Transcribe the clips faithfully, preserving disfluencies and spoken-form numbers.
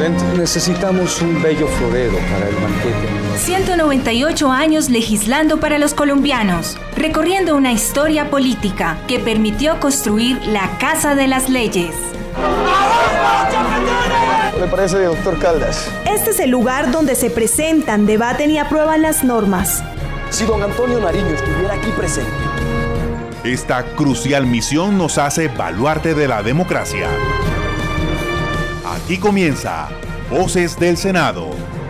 presidente. Necesitamos un bello florero para el banquete. ciento noventa y ocho años legislando para los colombianos, recorriendo una historia política que permitió construir la Casa de las Leyes. ¿Qué le parece, doctor Caldas? Este es el lugar donde se presentan, debaten y aprueban las normas. Si don Antonio Nariño estuviera aquí presente. Esta crucial misión nos hace baluarte de la democracia. Aquí comienza Voces del Senado.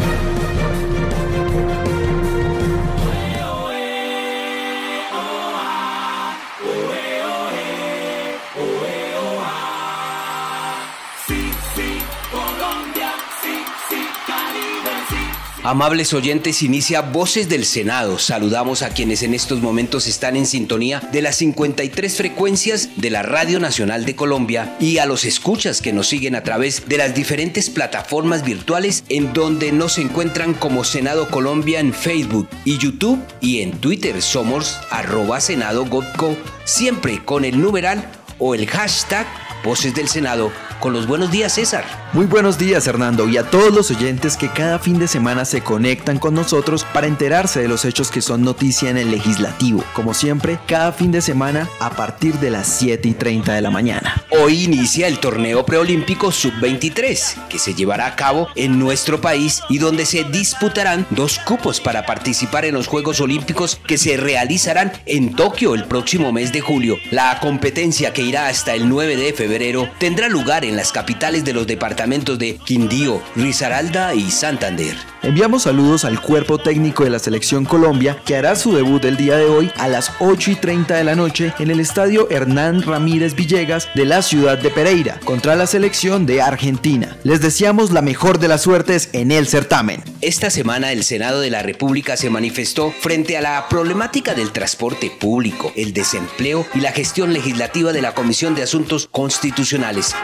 Amables oyentes, inicia Voces del Senado. Saludamos a quienes en estos momentos están en sintonía de las cincuenta y tres frecuencias de la Radio Nacional de Colombia y a los escuchas que nos siguen a través de las diferentes plataformas virtuales en donde nos encuentran como Senado Colombia en Facebook y YouTube, y en Twitter somos arroba Senado Gobco, siempre con el numeral o el hashtag Voces del Senado. Con los buenos días, César. Muy buenos días, Hernando, y a todos los oyentes que cada fin de semana se conectan con nosotros para enterarse de los hechos que son noticia en el legislativo. Como siempre, cada fin de semana a partir de las siete y treinta de la mañana. Hoy inicia el torneo preolímpico sub veintitrés, que se llevará a cabo en nuestro país y donde se disputarán dos cupos para participar en los Juegos Olímpicos que se realizarán en Tokio el próximo mes de julio. La competencia, que irá hasta el nueve de febrero, tendrá lugar en en las capitales de los departamentos de Quindío, Risaralda y Santander. Enviamos saludos al cuerpo técnico de la Selección Colombia, que hará su debut el día de hoy a las ocho y treinta de la noche en el estadio Hernán Ramírez Villegas de la ciudad de Pereira, contra la selección de Argentina. Les deseamos la mejor de las suertes en el certamen. Esta semana el Senado de la República se manifestó frente a la problemática del transporte público, el desempleo y la gestión legislativa de la Comisión de Asuntos Constitucionales.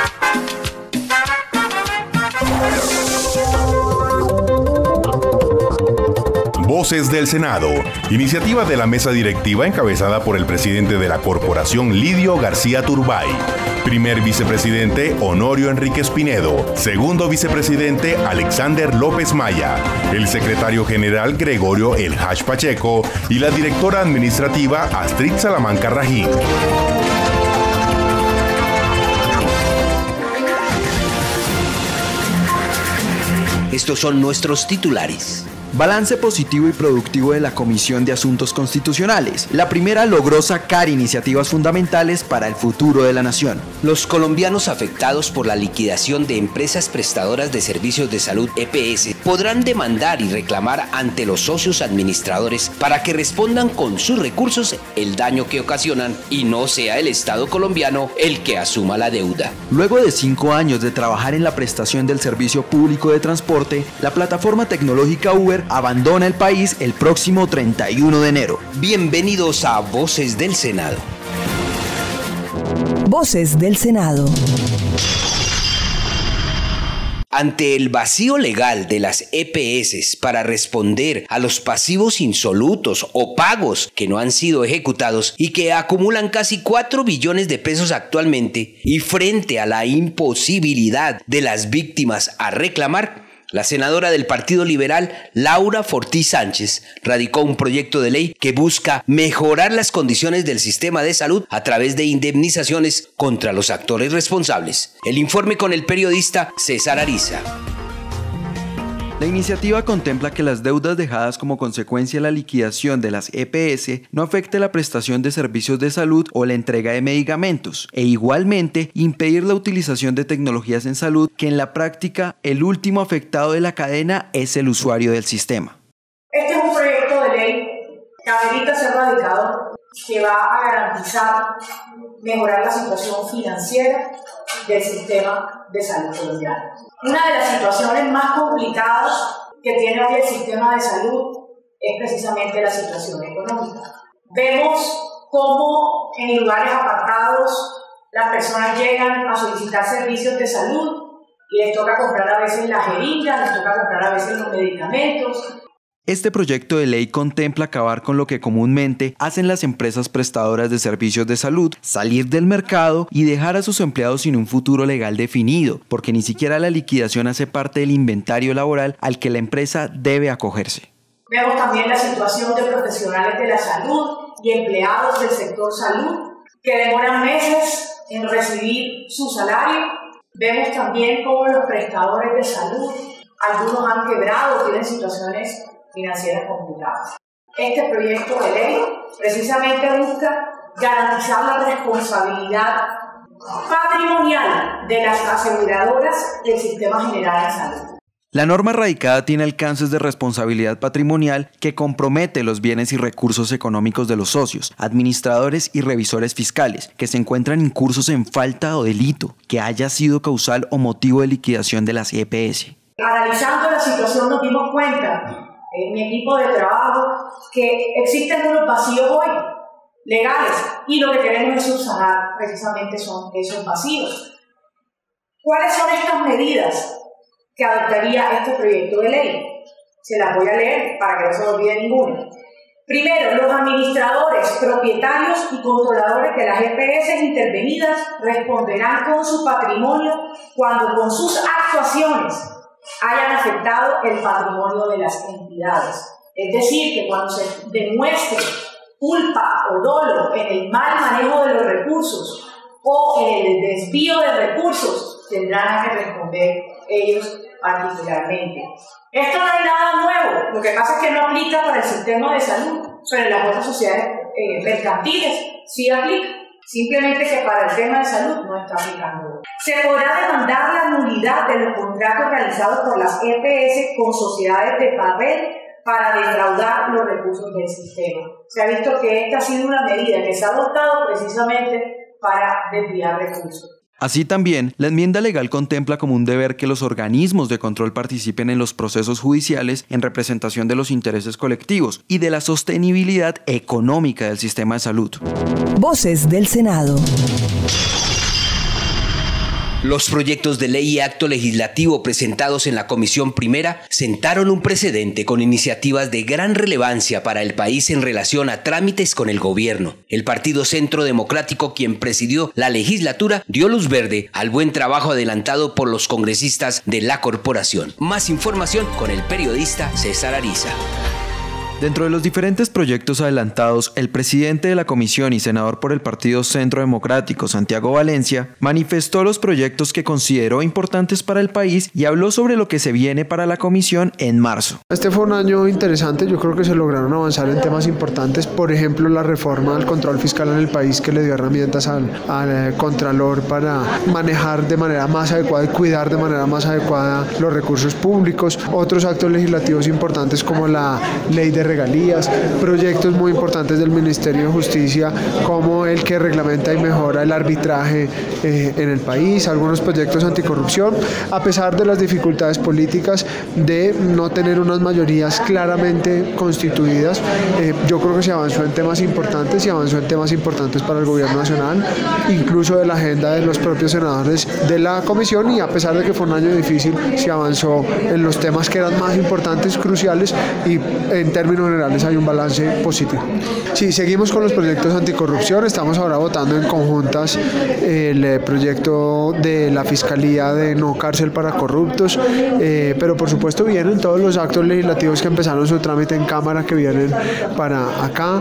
Voces del Senado, iniciativa de la mesa directiva encabezada por el presidente de la corporación, Lidio García Turbay. Primer vicepresidente, Honorio Enríquez Pinedo. Segundo vicepresidente, Alexander López Maya. El secretario general, Gregorio El Hash Pacheco. Y la directora administrativa, Astrid Salamanca Rajín. Estos son nuestros titulares. Balance positivo y productivo de la Comisión de Asuntos Constitucionales. La primera logró sacar iniciativas fundamentales para el futuro de la nación. Los colombianos afectados por la liquidación de empresas prestadoras de servicios de salud E P S podrán demandar y reclamar ante los socios administradores para que respondan con sus recursos el daño que ocasionan y no sea el Estado colombiano el que asuma la deuda. Luego de cinco años de trabajar en la prestación del servicio público de transporte, la plataforma tecnológica Uber abandona el país el próximo treinta y uno de enero. Bienvenidos a Voces del Senado. Voces del Senado. Ante el vacío legal de las E P S para responder a los pasivos insolutos o pagos que no han sido ejecutados y que acumulan casi cuatro billones de pesos actualmente, y frente a la imposibilidad de las víctimas a reclamar, la senadora del Partido Liberal, Laura Fortí Sánchez, radicó un proyecto de ley que busca mejorar las condiciones del sistema de salud a través de indemnizaciones contra los actores responsables. El informe con el periodista César Ariza. La iniciativa contempla que las deudas dejadas como consecuencia de la liquidación de las E P S no afecte la prestación de servicios de salud o la entrega de medicamentos, e igualmente impedir la utilización de tecnologías en salud, que en la práctica el último afectado de la cadena es el usuario del sistema. Este es un proyecto de ley que amerita ser radicado, que va a garantizar mejorar la situación financiera del sistema de salud colombiano. Una de las situaciones más complicadas que tiene hoy el sistema de salud es precisamente la situación económica. Vemos cómo en lugares apartados las personas llegan a solicitar servicios de salud y les toca comprar a veces las jeringas, les toca comprar a veces los medicamentos. Este proyecto de ley contempla acabar con lo que comúnmente hacen las empresas prestadoras de servicios de salud, salir del mercado y dejar a sus empleados sin un futuro legal definido, porque ni siquiera la liquidación hace parte del inventario laboral al que la empresa debe acogerse. Vemos también la situación de profesionales de la salud y empleados del sector salud que demoran meses en recibir su salario. Vemos también cómo los prestadores de salud, algunos han quebrado, tienen situaciones financieras complicadas. Este proyecto de ley precisamente busca garantizar la responsabilidad patrimonial de las aseguradoras del sistema general de salud. La norma radicada tiene alcances de responsabilidad patrimonial que compromete los bienes y recursos económicos de los socios, administradores y revisores fiscales que se encuentran incursos en falta o delito que haya sido causal o motivo de liquidación de las E P S. Analizando la situación nos dimos cuenta en mi equipo de trabajo que existen unos vacíos hoy legales y lo que queremos es subsanar precisamente son esos vacíos. ¿Cuáles son estas medidas que adoptaría este proyecto de ley? Se las voy a leer para que no se me olvide ninguna. Primero, los administradores, propietarios y controladores de las E P S intervenidas responderán con su patrimonio cuando con sus actuaciones hayan afectado el patrimonio de las entidades. Es decir, que cuando se demuestre culpa o dolo en el mal manejo de los recursos o en el desvío de recursos, tendrán que responder ellos particularmente. Esto no es nada nuevo, lo que pasa es que no aplica para el sistema de salud, pero en las otras sociedades eh, mercantiles sí aplica, simplemente que para el tema de salud no está aplicando. Se podrá demandar la nulidad de los contratos realizados por las E P S con sociedades de papel para defraudar los recursos del sistema. Se ha visto que esta ha sido una medida que se ha adoptado precisamente para desviar recursos. Así también, la enmienda legal contempla como un deber que los organismos de control participen en los procesos judiciales en representación de los intereses colectivos y de la sostenibilidad económica del sistema de salud. Voces del Senado. Los proyectos de ley y acto legislativo presentados en la Comisión Primera sentaron un precedente con iniciativas de gran relevancia para el país en relación a trámites con el gobierno. El Partido Centro Democrático, quien presidió la legislatura, dio luz verde al buen trabajo adelantado por los congresistas de la corporación. Más información con el periodista César Ariza. Dentro de los diferentes proyectos adelantados, el presidente de la comisión y senador por el Partido Centro Democrático, Santiago Valencia, manifestó los proyectos que consideró importantes para el país y habló sobre lo que se viene para la comisión en marzo. Este fue un año interesante, yo creo que se lograron avanzar en temas importantes, por ejemplo la reforma del control fiscal en el país que le dio herramientas al, al Contralor para manejar de manera más adecuada y cuidar de manera más adecuada los recursos públicos, otros actos legislativos importantes como la ley de regalías, proyectos muy importantes del Ministerio de Justicia como el que reglamenta y mejora el arbitraje eh, en el país, algunos proyectos anticorrupción, a pesar de las dificultades políticas de no tener unas mayorías claramente constituidas. Eh, yo creo que se avanzó en temas importantes y avanzó en temas importantes para el gobierno nacional, incluso de la agenda de los propios senadores de la comisión, y a pesar de que fue un año difícil, se avanzó en los temas que eran más importantes, cruciales, y en términos generales hay un balance positivo. Sí, seguimos con los proyectos anticorrupción, estamos ahora votando en conjuntas el proyecto de la Fiscalía de no cárcel para corruptos, eh, pero por supuesto vienen todos los actos legislativos que empezaron su trámite en Cámara, que vienen para acá,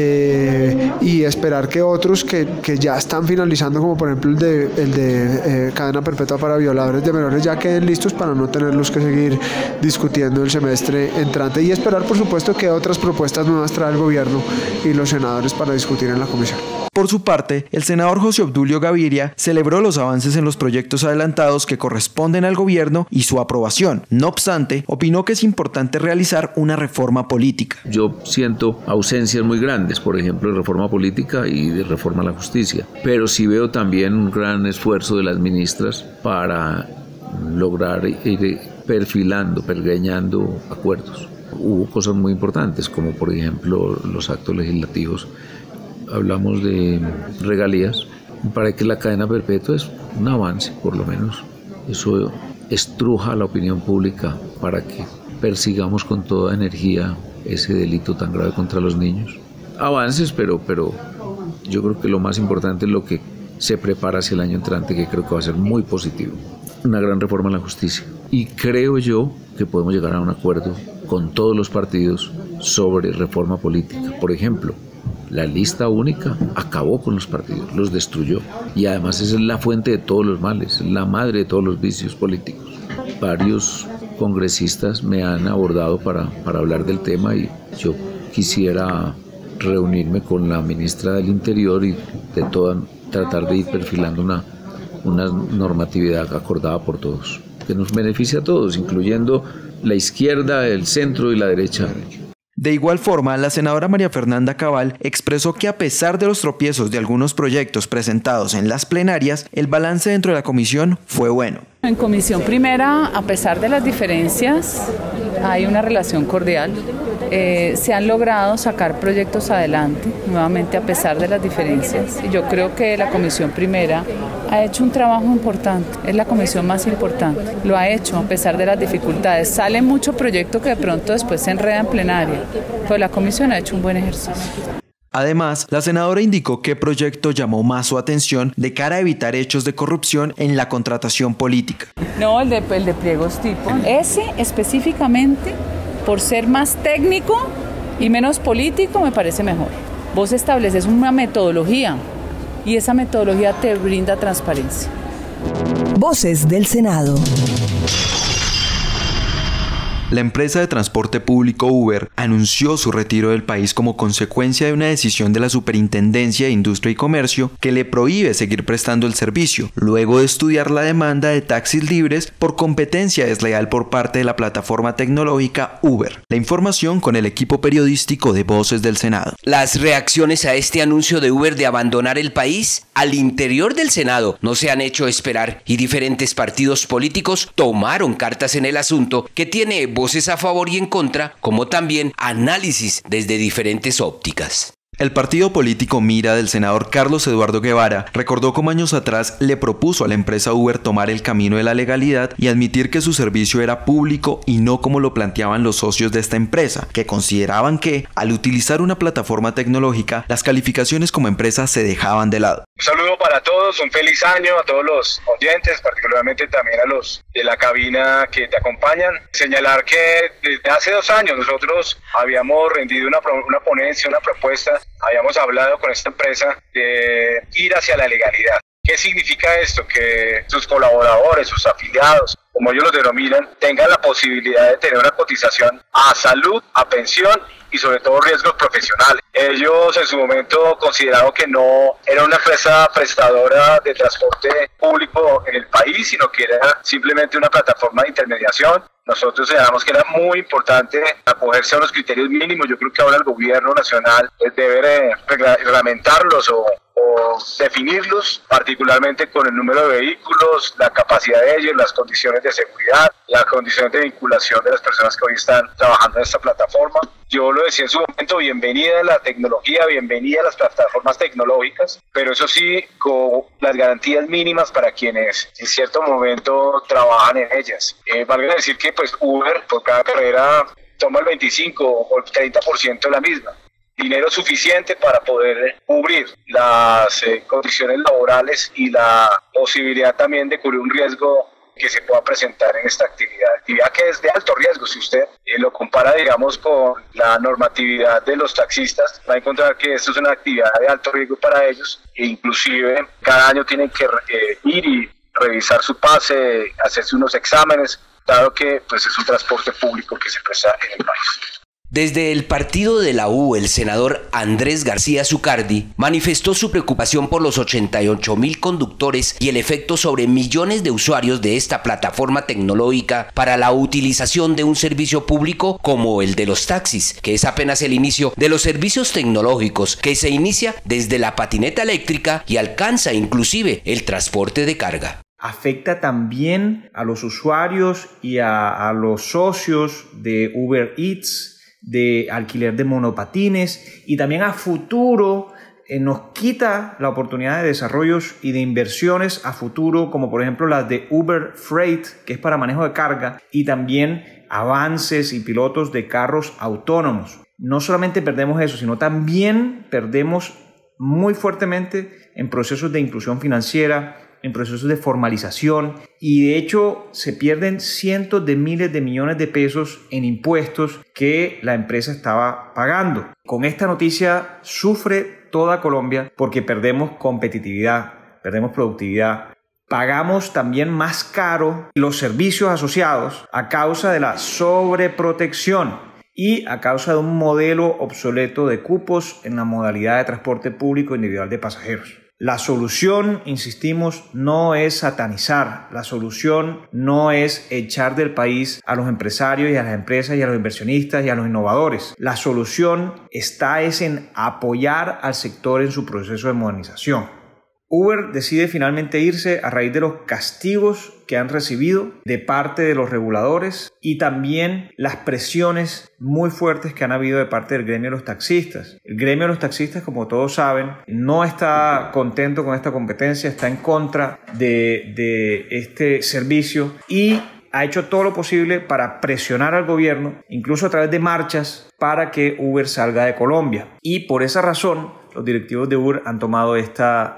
eh, y esperar que otros que, que ya están finalizando, como por ejemplo el de, el de eh, cadena perpetua para violadores de menores, ya queden listos para no tenerlos que seguir discutiendo el semestre entrante, y esperar por supuesto que otras propuestas nuevas trae el gobierno y los senadores para discutir en la comisión. Por su parte, el senador José Obdulio Gaviria celebró los avances en los proyectos adelantados que corresponden al gobierno y su aprobación. No obstante, opinó que es importante realizar una reforma política. Yo siento ausencias muy grandes, por ejemplo, de reforma política y de reforma a la justicia, pero sí veo también un gran esfuerzo de las ministras para lograr ir perfilando, pergeñando acuerdos. Hubo cosas muy importantes, como por ejemplo los actos legislativos. Hablamos de regalías. Para que la cadena perpetua es un avance, por lo menos. Eso estruja a la opinión pública para que persigamos con toda energía ese delito tan grave contra los niños. Avances, pero, pero yo creo que lo más importante es lo que se prepara hacia el año entrante, que creo que va a ser muy positivo. Una gran reforma en la justicia. Y creo yo que podemos llegar a un acuerdo con todos los partidos sobre reforma política. Por ejemplo, la lista única acabó con los partidos, los destruyó. Y además esa es la fuente de todos los males, la madre de todos los vicios políticos. Varios congresistas me han abordado para, para hablar del tema y yo quisiera reunirme con la ministra del Interior y de toda, tratar de ir perfilando una, una normatividad acordada por todos, que nos beneficie a todos, incluyendo la izquierda, el centro y la derecha. De igual forma, la senadora María Fernanda Cabal expresó que a pesar de los tropiezos de algunos proyectos presentados en las plenarias, el balance dentro de la comisión fue bueno. En comisión primera, a pesar de las diferencias, hay una relación cordial. Eh, se han logrado sacar proyectos adelante, nuevamente a pesar de las diferencias. Y yo creo que la comisión primera ha hecho un trabajo importante, es la comisión más importante. Lo ha hecho a pesar de las dificultades. Sale mucho proyecto que de pronto después se enreda en plenaria, pero la comisión ha hecho un buen ejercicio. Además, la senadora indicó qué proyecto llamó más su atención de cara a evitar hechos de corrupción en la contratación política. No, el de, el de pliegos tipo. Ese específicamente, por ser más técnico y menos político, me parece mejor. Vos estableces una metodología y esa metodología te brinda transparencia. Voces del Senado. La empresa de transporte público Uber anunció su retiro del país como consecuencia de una decisión de la Superintendencia de Industria y Comercio que le prohíbe seguir prestando el servicio, luego de estudiar la demanda de taxis libres por competencia desleal por parte de la plataforma tecnológica Uber. La información con el equipo periodístico de Voces del Senado. Las reacciones a este anuncio de Uber de abandonar el país al interior del Senado no se han hecho esperar y diferentes partidos políticos tomaron cartas en el asunto, que tiene voces a favor y en contra, como también análisis desde diferentes ópticas. El partido político Mira del senador Carlos Eduardo Guevara recordó cómo años atrás le propuso a la empresa Uber tomar el camino de la legalidad y admitir que su servicio era público y no como lo planteaban los socios de esta empresa, que consideraban que, al utilizar una plataforma tecnológica, las calificaciones como empresa se dejaban de lado. Un saludo para todos, un feliz año a todos los oyentes, particularmente también a los de la cabina que te acompañan. Señalar que desde hace dos años nosotros habíamos rendido una, una ponencia, una propuesta, habíamos hablado con esta empresa de ir hacia la legalidad. ¿Qué significa esto? Que sus colaboradores, sus afiliados, como ellos los denominan, tengan la posibilidad de tener una cotización a salud, a pensión y sobre todo riesgos profesionales. Ellos en su momento consideraron que no era una empresa prestadora de transporte público en el país, sino que era simplemente una plataforma de intermediación. Nosotros señalamos que era muy importante acogerse a unos criterios mínimos. Yo creo que ahora el gobierno nacional debe reglamentarlos o, o definirlos, particularmente con el número de vehículos, la capacidad de ellos, las condiciones de seguridad, las condiciones de vinculación de las personas que hoy están trabajando en esta plataforma. Yo lo decía en su momento, bienvenida a la tecnología, bienvenida a las plataformas tecnológicas, pero eso sí, con las garantías mínimas para quienes en cierto momento trabajan en ellas. Eh, valga decir que pues Uber por cada carrera toma el veinticinco o el treinta por ciento de la misma. Dinero suficiente para poder cubrir las eh, condiciones laborales y la posibilidad también de cubrir un riesgo que se pueda presentar en esta actividad. Actividad que es de alto riesgo. Si usted eh, lo compara, digamos, con la normatividad de los taxistas, va a encontrar que esto es una actividad de alto riesgo para ellos e inclusive cada año tienen que eh, ir y revisar su pase, hacerse unos exámenes, dado que pues, es un transporte público que se presta en el país. Desde el partido de la U, el senador Andrés García Zucardi manifestó su preocupación por los ochenta y ocho mil conductores y el efecto sobre millones de usuarios de esta plataforma tecnológica para la utilización de un servicio público como el de los taxis, que es apenas el inicio de los servicios tecnológicos que se inicia desde la patineta eléctrica y alcanza inclusive el transporte de carga. Afecta también a los usuarios y a, a los socios de Uber Eats, de alquiler de monopatines y también a futuro eh, nos quita la oportunidad de desarrollos y de inversiones a futuro, como por ejemplo las de Uber Freight, que es para manejo de carga, y también avances y pilotos de carros autónomos. No solamente perdemos eso, sino también perdemos muy fuertemente en procesos de inclusión financiera, en procesos de formalización, y de hecho se pierden cientos de miles de millones de pesos en impuestos que la empresa estaba pagando. Con esta noticia sufre toda Colombia porque perdemos competitividad, perdemos productividad. Pagamos también más caro los servicios asociados a causa de la sobreprotección y a causa de un modelo obsoleto de cupos en la modalidad de transporte público individual de pasajeros. La solución, insistimos, no es satanizar, la solución no es echar del país a los empresarios y a las empresas y a los inversionistas y a los innovadores. La solución está es en apoyar al sector en su proceso de modernización. Uber decide finalmente irse a raíz de los castigos que han recibido de parte de los reguladores y también las presiones muy fuertes que han habido de parte del gremio de los taxistas. El gremio de los taxistas, como todos saben, no está contento con esta competencia, está en contra de, de este servicio y ha hecho todo lo posible para presionar al gobierno, incluso a través de marchas, para que Uber salga de Colombia. Y por esa razón, los directivos de Uber han tomado esta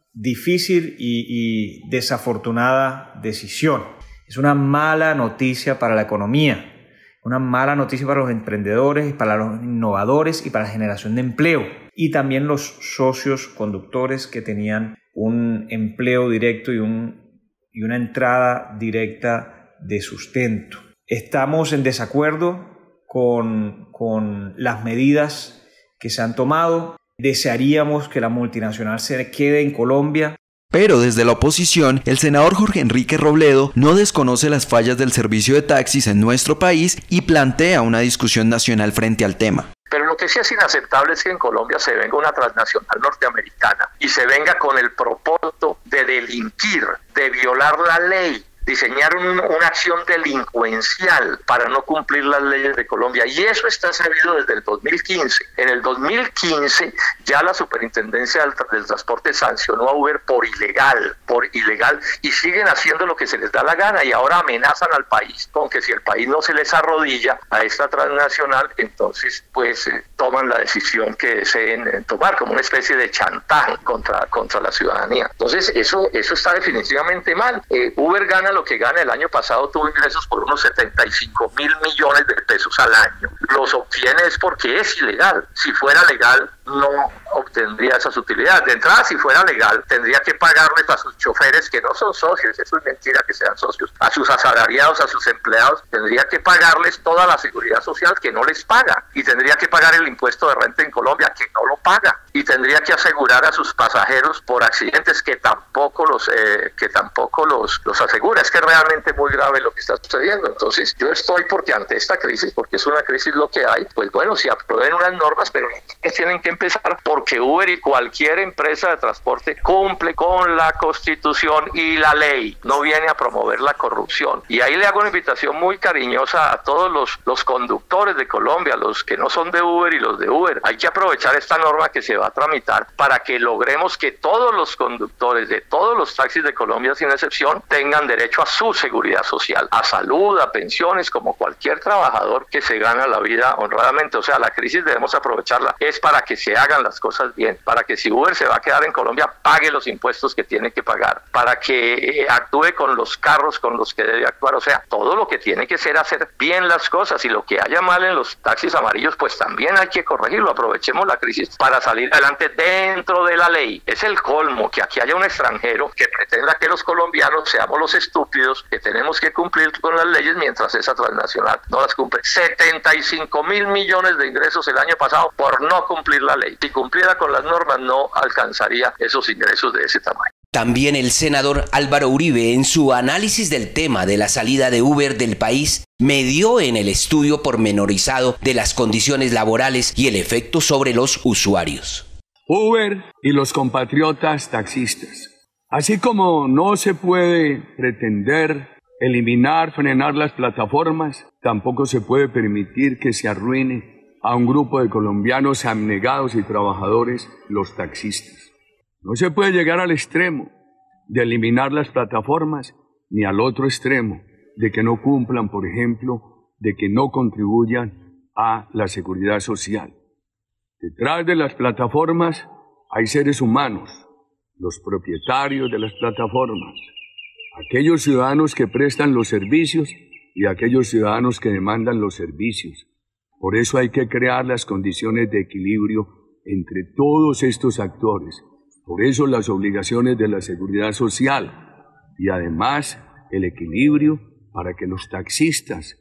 difícil y, y desafortunada decisión. Es una mala noticia para la economía, una mala noticia para los emprendedores, para los innovadores y para la generación de empleo. Y también los socios conductores que tenían un empleo directo y, un, y una entrada directa de sustento. Estamos en desacuerdo con, con las medidas que se han tomado. Desearíamos que la multinacional se quede en Colombia. Pero desde la oposición, el senador Jorge Enrique Robledo no desconoce las fallas del servicio de taxis en nuestro país y plantea una discusión nacional frente al tema. Pero lo que sí es inaceptable es que en Colombia se venga una transnacional norteamericana y se venga con el propósito de delinquir, de violar la ley. Diseñaron una acción delincuencial para no cumplir las leyes de Colombia, y eso está sabido desde el dos mil quince. En el dos mil quince ya la Superintendencia del, del Transporte sancionó a Uber por ilegal, por ilegal, y siguen haciendo lo que se les da la gana, y ahora amenazan al país con que si el país no se les arrodilla a esta transnacional, entonces pues eh, toman la decisión que deseen eh, tomar, como una especie de chantaje contra, contra la ciudadanía. Entonces eso, eso está definitivamente mal. Eh, Uber gana lo que gana. El año pasado tuvo ingresos por unos setenta y cinco mil millones de pesos al año. Los obtiene es porque es ilegal. Si fuera legal, no obtendría esas utilidades. De entrada, si fuera legal, tendría que pagarles a sus choferes, que no son socios, eso es mentira que sean socios, a sus asalariados, a sus empleados, tendría que pagarles toda la seguridad social que no les paga, y tendría que pagar el impuesto de renta en Colombia, que no lo paga, y tendría que asegurar a sus pasajeros por accidentes que tampoco los eh, que tampoco los, los asegura. Es que es realmente muy grave lo que está sucediendo. Entonces yo estoy porque ante esta crisis, porque es una crisis lo que hay, pues bueno, si aprueben unas normas, pero tienen que empezar porque Uber y cualquier empresa de transporte cumple con la Constitución y la ley, no viene a promover la corrupción. Y ahí le hago una invitación muy cariñosa a todos los, los conductores de Colombia, los que no son de Uber y los de Uber. Hay que aprovechar esta norma que se va a tramitar para que logremos que todos los conductores de todos los taxis de Colombia, sin excepción, tengan derecho a su seguridad social, a salud, a pensiones, como cualquier trabajador que se gana la vida honradamente. O sea, la crisis debemos aprovecharla, es para que se hagan las cosas bien, para que si Uber se va a quedar en Colombia, pague los impuestos que tiene que pagar, para que eh, actúe con los carros con los que debe actuar. O sea, todo lo que tiene que ser hacer bien las cosas, y lo que haya mal en los taxis amarillos, pues también hay que corregirlo. Aprovechemos la crisis para salir adelante dentro de la ley. Es el colmo que aquí haya un extranjero que pretenda que los colombianos seamos los estúpidos, que tenemos que cumplir con las leyes mientras esa transnacional no las cumple. setenta y cinco mil millones de ingresos el año pasado por no cumplir la ley. Si cumpliera con las normas, no alcanzaría esos ingresos de ese tamaño. También el senador Álvaro Uribe, en su análisis del tema de la salida de Uber del país, medió en el estudio pormenorizado de las condiciones laborales y el efecto sobre los usuarios. Uber y los compatriotas taxistas. Así como no se puede pretender eliminar, frenar las plataformas, tampoco se puede permitir que se arruine a un grupo de colombianos abnegados y trabajadores, los taxistas. No se puede llegar al extremo de eliminar las plataformas, ni al otro extremo de que no cumplan, por ejemplo, de que no contribuyan a la seguridad social. Detrás de las plataformas hay seres humanos, los propietarios de las plataformas, aquellos ciudadanos que prestan los servicios y aquellos ciudadanos que demandan los servicios. Por eso hay que crear las condiciones de equilibrio entre todos estos actores. Por eso las obligaciones de la seguridad social y además el equilibrio para que los taxistas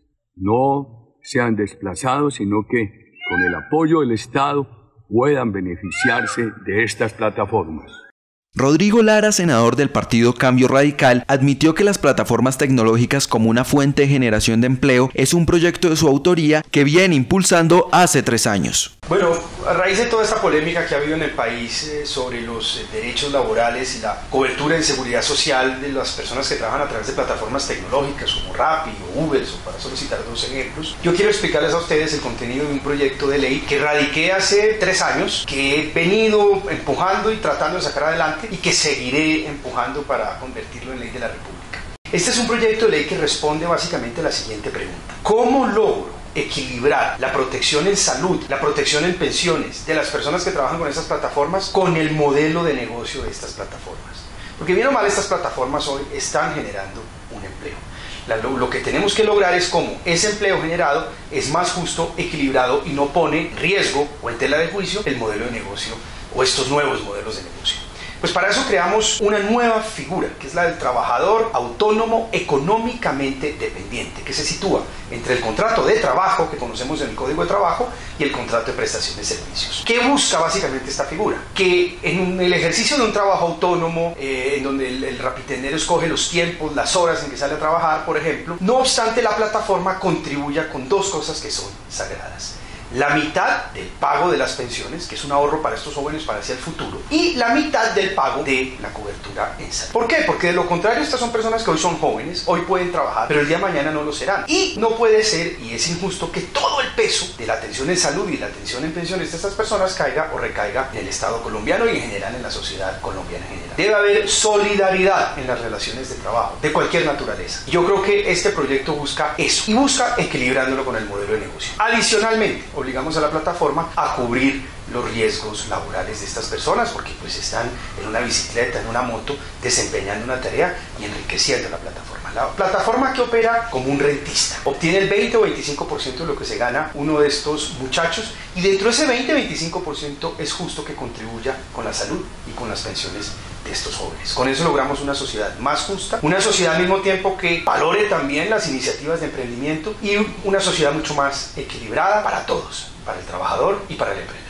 no sean desplazados, sino que con el apoyo del Estado puedan beneficiarse de estas plataformas. Rodrigo Lara, senador del partido Cambio Radical, admitió que las plataformas tecnológicas como una fuente de generación de empleo es un proyecto de su autoría que viene impulsando hace tres años. Bueno, a raíz de toda esta polémica que ha habido en el país eh, sobre los eh, derechos laborales y la cobertura en seguridad social de las personas que trabajan a través de plataformas tecnológicas como Rappi o Uber, o para solo citar dos ejemplos, yo quiero explicarles a ustedes el contenido de un proyecto de ley que radiqué hace tres años, que he venido empujando y tratando de sacar adelante y que seguiré empujando para convertirlo en ley de la República. Este es un proyecto de ley que responde básicamente a la siguiente pregunta: ¿cómo logro equilibrar la protección en salud, la protección en pensiones de las personas que trabajan con estas plataformas con el modelo de negocio de estas plataformas? Porque bien o mal estas plataformas hoy están generando un empleo. La, lo, lo que tenemos que lograr es cómo ese empleo generado es más justo, equilibrado y no pone en riesgo o en tela de juicio el modelo de negocio o estos nuevos modelos de negocio. Pues para eso creamos una nueva figura, que es la del trabajador autónomo económicamente dependiente, que se sitúa entre el contrato de trabajo, que conocemos en el Código de Trabajo, y el contrato de prestación de servicios. ¿Qué busca básicamente esta figura? Que en el ejercicio de un trabajo autónomo, eh, en donde el, el rapitendero escoge los tiempos, las horas en que sale a trabajar, por ejemplo, no obstante la plataforma contribuya con dos cosas que son sagradas: la mitad del pago de las pensiones, que es un ahorro para estos jóvenes para hacia el futuro, y la mitad del pago de la cobertura en salud. ¿Por qué? Porque de lo contrario estas son personas que hoy son jóvenes, hoy pueden trabajar, pero el día de mañana no lo serán. Y no puede ser, y es injusto, que todo el peso de la atención en salud y la atención en pensiones de estas personas caiga o recaiga en el Estado colombiano y en general en la sociedad colombiana en general. Debe haber solidaridad en las relaciones de trabajo, de cualquier naturaleza. Y yo creo que este proyecto busca eso, y busca equilibrándolo con el modelo de negocio. Adicionalmente, obligamos a la plataforma a cubrir los riesgos laborales de estas personas, porque pues están en una bicicleta, en una moto, desempeñando una tarea y enriqueciendo la plataforma. La plataforma que opera como un rentista obtiene el veinte o veinticinco por ciento de lo que se gana uno de estos muchachos, y dentro de ese veinte o veinticinco por ciento es justo que contribuya con la salud y con las pensiones de estos jóvenes. Con eso logramos una sociedad más justa, una sociedad al mismo tiempo que valore también las iniciativas de emprendimiento, y una sociedad mucho más equilibrada para todos, para el trabajador y para el emprendedor.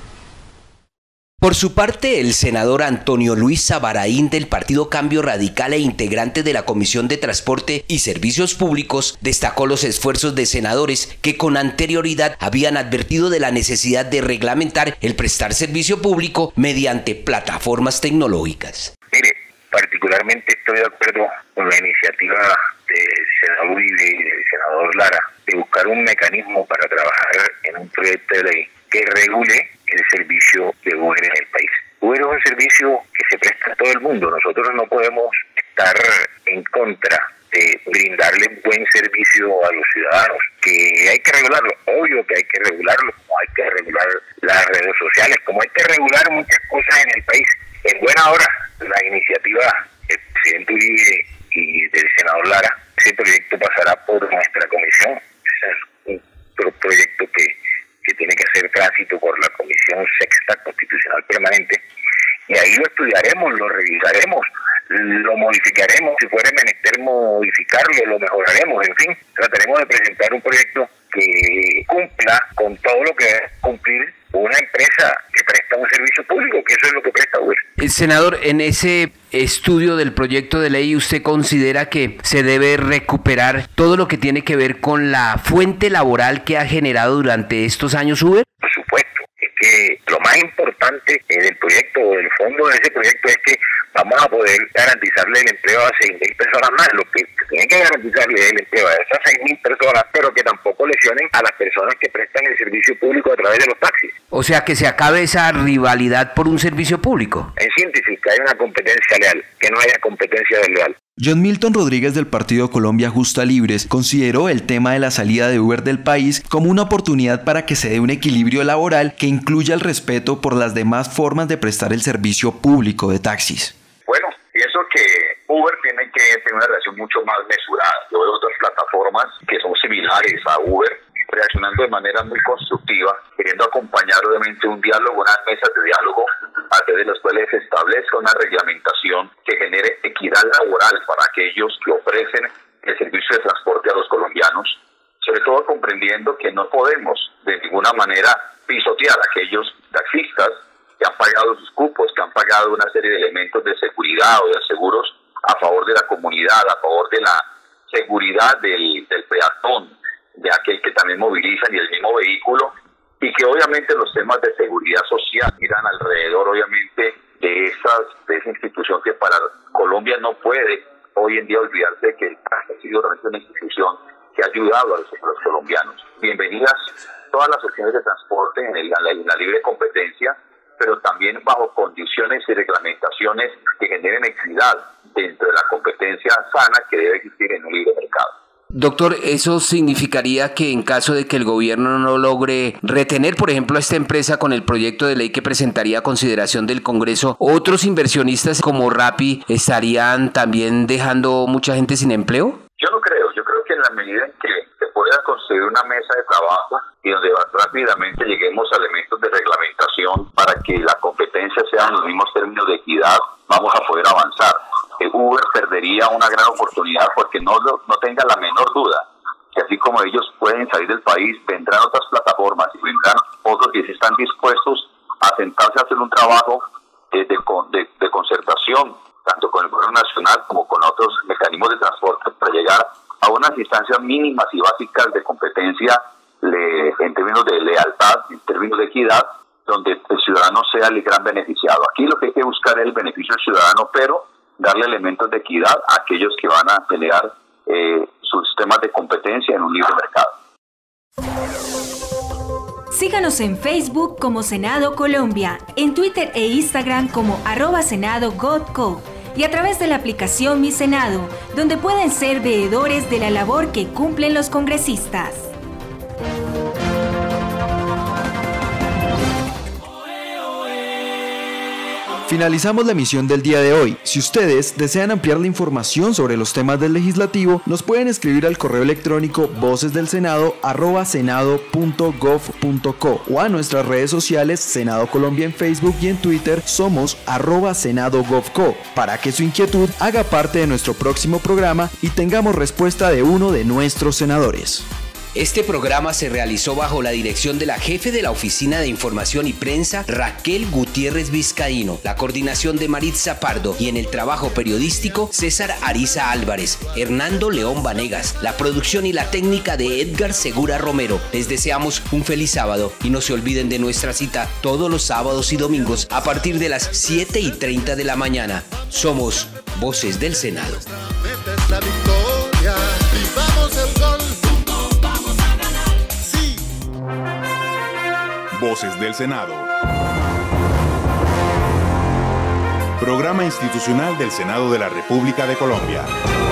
Por su parte, el senador Antonio Luis Sabaraín del Partido Cambio Radical e integrante de la Comisión de Transporte y Servicios Públicos destacó los esfuerzos de senadores que con anterioridad habían advertido de la necesidad de reglamentar el prestar servicio público mediante plataformas tecnológicas. Mire, particularmente estoy de acuerdo con la iniciativa del senador Uribe y del senador Lara de buscar un mecanismo para trabajar en un proyecto de ley que regule el servicio de Uber en el país. Uber es un servicio que se presta a todo el mundo. Nosotros no podemos estar en contra de brindarle buen servicio a los ciudadanos, que hay que regularlo, obvio que hay que regularlo, como hay que regular las redes sociales, como hay que regular muchas cosas en el país. En buena hora, la iniciativa del presidente Uribe y del senador Lara, ese proyecto pasará por nuestra comisión. Ese es un proyecto que que tiene que hacer tránsito por la Comisión Sexta Constitucional Permanente, y ahí lo estudiaremos, lo revisaremos, lo modificaremos, si fuera menester modificarlo, lo mejoraremos, en fin, trataremos de presentar un proyecto que cumpla con todo lo que debe cumplir una empresa que presta un servicio público, que eso es lo que presta Uber. Senador, en ese estudio del proyecto de ley, ¿usted considera que se debe recuperar todo lo que tiene que ver con la fuente laboral que ha generado durante estos años Uber? Por supuesto, que lo más importante del proyecto o del fondo de ese proyecto es que vamos a poder garantizarle el empleo a seis mil personas más. Lo que tienen que garantizarle es el empleo a esas seis mil personas, pero que tampoco lesionen a las personas que prestan el servicio público a través de los taxis. O sea, que se acabe esa rivalidad por un servicio público. En síntesis, que haya una competencia leal, que no haya competencia desleal. John Milton Rodríguez del partido Colombia Justa Libres consideró el tema de la salida de Uber del país como una oportunidad para que se dé un equilibrio laboral que incluya el respeto por las demás formas de prestar el servicio público de taxis. Bueno, pienso que Uber tiene que tener una relación mucho más mesurada. Yo veo otras plataformas que son similares a Uber, reaccionando de manera muy constructiva, queriendo acompañar obviamente un diálogo, unas mesas de diálogo, a través de las cuales se establezca una reglamentación que genere equidad laboral para aquellos que ofrecen el servicio de transporte a los colombianos, sobre todo comprendiendo que no podemos de ninguna manera pisotear a aquellos taxistas que han pagado sus cupos, que han pagado una serie de elementos de seguridad o de seguros a favor de la comunidad, a favor de la seguridad del, del peatón, de aquel que también movilizan y el mismo vehículo, y que obviamente los temas de seguridad social miran alrededor obviamente de esas de esa institución que para Colombia no puede hoy en día olvidarse de que ha sido realmente una institución que ha ayudado a los, a los colombianos. Bienvenidas todas las opciones de transporte en, el, en, la, en la libre competencia, pero también bajo condiciones y reglamentaciones que generen equidad dentro de la competencia sana que debe existir en un libre mercado. Doctor, ¿eso significaría que en caso de que el gobierno no logre retener, por ejemplo, a esta empresa con el proyecto de ley que presentaría a consideración del Congreso, otros inversionistas como Rappi estarían también dejando mucha gente sin empleo? Yo no creo, yo creo que en la medida en que se pueda construir una mesa de trabajo y donde rápidamente lleguemos a elementos de reglamentación para que la competencia sea en los mismos términos de equidad, vamos a poder avanzar. Uber perdería una gran oportunidad porque no, no tenga la menor duda que así como ellos pueden salir del país, vendrán otras plataformas y vendrán otros que sí están dispuestos a sentarse a hacer un trabajo de, de, de, de concertación, tanto con el gobierno nacional como con otros mecanismos de transporte para llegar a unas instancias mínimas y básicas de competencia le, en términos de lealtad, en términos de equidad, donde el ciudadano sea el gran beneficiado. Aquí lo que hay que buscar es el beneficio del ciudadano, pero darle elementos de equidad a aquellos que van a pelear eh, sus sistemas de competencia en un libre mercado. Síganos en Facebook como Senado Colombia, en Twitter e Instagram como arroba Senado Godco y a través de la aplicación Mi Senado, donde pueden ser veedores de la labor que cumplen los congresistas. Finalizamos la emisión del día de hoy. Si ustedes desean ampliar la información sobre los temas del legislativo, nos pueden escribir al correo electrónico vocesdelsenado arroba senado punto gov punto co o a nuestras redes sociales Senado Colombia en Facebook y en Twitter somos arroba senado govco para que su inquietud haga parte de nuestro próximo programa y tengamos respuesta de uno de nuestros senadores. Este programa se realizó bajo la dirección de la jefe de la Oficina de Información y Prensa, Raquel Gutiérrez Vizcaíno, la coordinación de Maritza Pardo y en el trabajo periodístico, César Ariza Álvarez, Hernando León Vanegas, la producción y la técnica de Edgar Segura Romero. Les deseamos un feliz sábado y no se olviden de nuestra cita todos los sábados y domingos a partir de las siete y treinta de la mañana. Somos Voces del Senado. La victoria, vivamos el gol. Voces del Senado. Programa institucional del Senado de la República de Colombia.